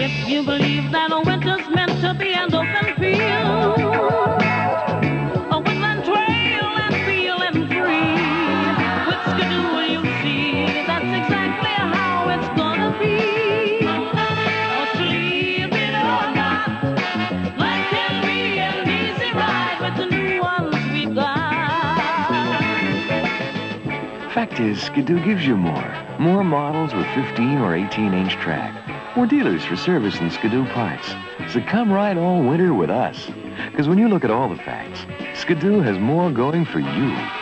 If you believe that a winter's meant to be an open field, a woodland trail and feeling free, with Skidoo you'll see that's exactly how it's gonna be. Oh, sleep it or not, life can be an easy ride with the new ones we've got. Fact is, Skidoo gives you more. More models with 15 or 18-inch track. More dealers for service and Skidoo parts. So come ride all winter with us. Because when you look at all the facts, Skidoo has more going for you.